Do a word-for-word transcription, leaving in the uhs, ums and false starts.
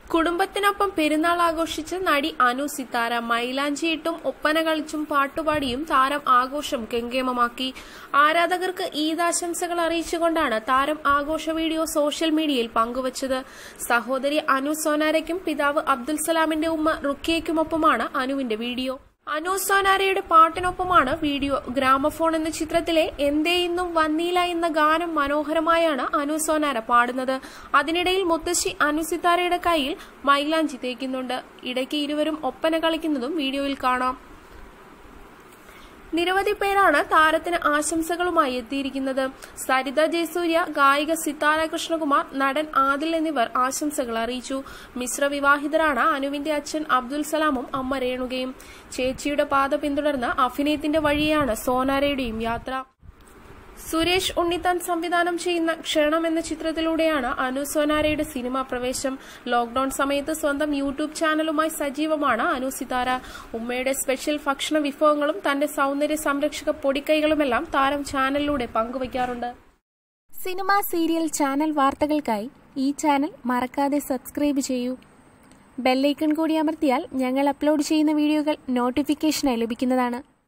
കുടുംബത്തിനൊപ്പം പെരുന്നാൾ ആഘോഷിച്ച് നടി അനു സിത്താര മൈലാഞ്ചിയിട്ടും ഒപ്പന കളിച്ചും പാട്ടുപാടിയും താരം ആഘോഷം കെങ്കേമമാക്കി. ആരാധകർക്ക് ഈദ് ആശംസകൾ അറിയിച്ചുകൊണ്ടാണ് താരം ആഘോഷ വീഡിയോ സോഷ്യൽ മീഡിയയിൽ പങ്കുവച്ചത്. സഹോദരി അനു സോനാരയ്ക്കും പിതാവ് അബ്ദുൽ സലാമിന്റെ ഉമ്മ റുക്കിയയ്ക്കുമൊപ്പമാണ് അനുവിന്റെ വീഡിയോ. അനു സോനാരയുടെ പാട്ടിനൊപ്പമാണ് വീഡിയോ. ഗ്രാമഫോൺ എന്ന ചിത്രത്തിലെ എന്തേ ഇന്നും വന്നീല എന്ന ഗാനം മനോഹരമായാണ് അനു സോനാര പാടുന്നത്. അതിനിടയിൽ മുത്തശ്ശി അനു സിത്താരയുടെ കയ്യിൽ മൈലാഞ്ചി തേക്കുന്നുണ്ട്. ഇടയ്ക്ക് ഇരുവരും ഒപ്പന കളിക്കുന്നതും വീഡിയോയിൽ കാണാം. നിരവധി പേരാണ് താരത്തിന് ആശംസകളുമായി എത്തിയിരിക്കുന്നത്. സരിത ജയസൂര്യ, ഗായിക സിത്താര കൃഷ്ണകുമാർ, നടൻ ആദിൽ എന്നിവർ ആശംസകൾ അറിയിച്ചു. മിശ്ര വിവാഹിതരാണ് അനുവിന്റെ അച്ഛൻ അബ്ദുൽ സലാമും അമ്മ രേണുകയും. ചേച്ചിയുടെ പാത പിന്തുടർന്ന് അഭിനയത്തിന്റെ വഴിയാണ് സോനാരയുടെയും യാത്ര. സുരേഷ് ഉണ്ണിത്താൻ സംവിധാനം ചെയ്യുന്ന ക്ഷണം എന്ന ചിത്രത്തിലൂടെയാണ് അനു സോനാരയുടെ സിനിമാ പ്രവേശം. ലോക്ഡൌൺ സമയത്ത് സ്വന്തം യൂട്യൂബ് ചാനലുമായി സജീവമാണ് അനു സിത്താര. ഉമ്മയുടെ സ്പെഷ്യൽ ഭക്ഷണ വിഭവങ്ങളും തന്റെ സൌന്ദര്യ സംരക്ഷക പൊടിക്കൈകളുമെല്ലാം താരം ചാനലിലൂടെ പങ്കുവയ്ക്കാറുണ്ട്. സിനിമ, സീരിയൽ, ചാനൽ വാർത്തകൾക്കായി ഈ ചാനൽ മറക്കാതെ സബ്സ്ക്രൈബ് ചെയ്യൂ. ബെല്ലൈക്കൺ കൂടി അമർത്തിയാൽ ഞങ്ങൾ അപ്ലോഡ് ചെയ്യുന്ന വീഡിയോകൾ നോട്ടിഫിക്കേഷനായി ലഭിക്കുന്നതാണ്.